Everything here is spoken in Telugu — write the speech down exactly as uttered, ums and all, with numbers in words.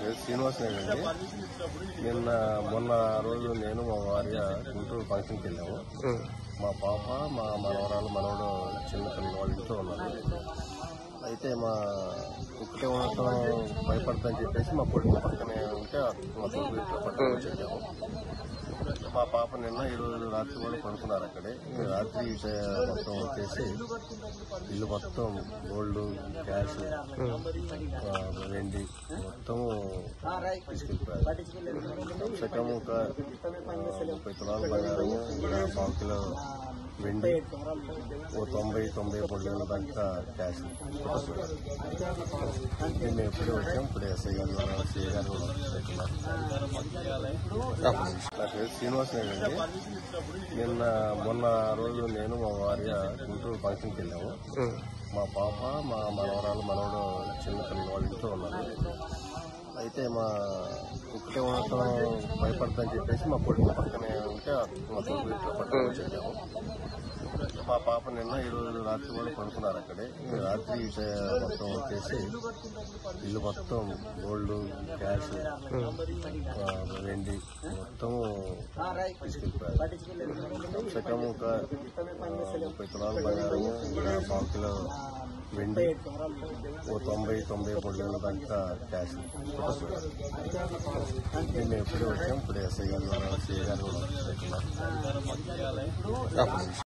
పేరు శ్రీనివాస్ అండి. నిన్న మొన్న రోజు నేను మా భార్య గుంటూరు ఫంక్షన్కి వెళ్ళాము. మా పాప మా మనవరాలు మనవడు చిన్న పిల్లలు వాళ్ళ ఇంట్లో ఉన్నారు. అయితే మా ఒక్కటే ఉండటం భయపడతాని చెప్పేసి మా కొడుకు పక్కనే ఉంటే మా కొడుకు ఇంట్లో పక్కన చెప్పాము. మా పాప నిన్న ఈరోజు రాత్రి కూడా పడుకున్నారు అక్కడే. రాత్రి మొత్తం వచ్చేసి ఇల్లు మొత్తం గోల్డ్, క్యాష్, వెండి మొత్తము తీసుకెళ్ళిపోయారు. సకం ఒక ముప్పై తులాల బంగారము, పావు కిలో వెండి, ఓ తొంభై తొంభై మూడు వేల దాకా క్యాష్. మేము ఎప్పుడే వచ్చాం. ఇప్పుడు ఎస్ఐ గారు సిఐ గారు కూడా పెట్టున్నారు. నా పేరు శ్రీనివాస్ అండి. నిన్న మొన్న రోజు నేను మా భార్య గుంటూరు ఫంక్షన్కి వెళ్ళాము. మా పాప మా మనవరాలు మనవడు చిన్న పిల్లలు వాళ్ళ ఇంట్లో ఉన్నారు. అయితే మా ఒక్కటే ఉండటం భయపడతాని చెప్పేసి మా కొడుకు పక్కనే ఉంటే మా కొడుకు ఇంట్లో పక్కన చెప్పాము. మా పాప నిన్న ఈరోజు రాత్రి కూడా పడుకున్నారు అక్కడే. రాత్రి మొత్తం వచ్చేసి ఇల్లు మొత్తం గోల్డ్, క్యాష్, వెండి మొత్తము తీసుకెళ్ళిపోయారు. సకం ఒక ముప్పై తులాల బంగారము, పావు కిలో వెండి, ఓ తొంభై తొంభై మూడు వేల దాకా క్యాష్. మేము ఎప్పుడే వచ్చాం. ఇప్పుడు ఎస్ఐ గారు సిఐ గారు కూడా పెట్టున్నారు.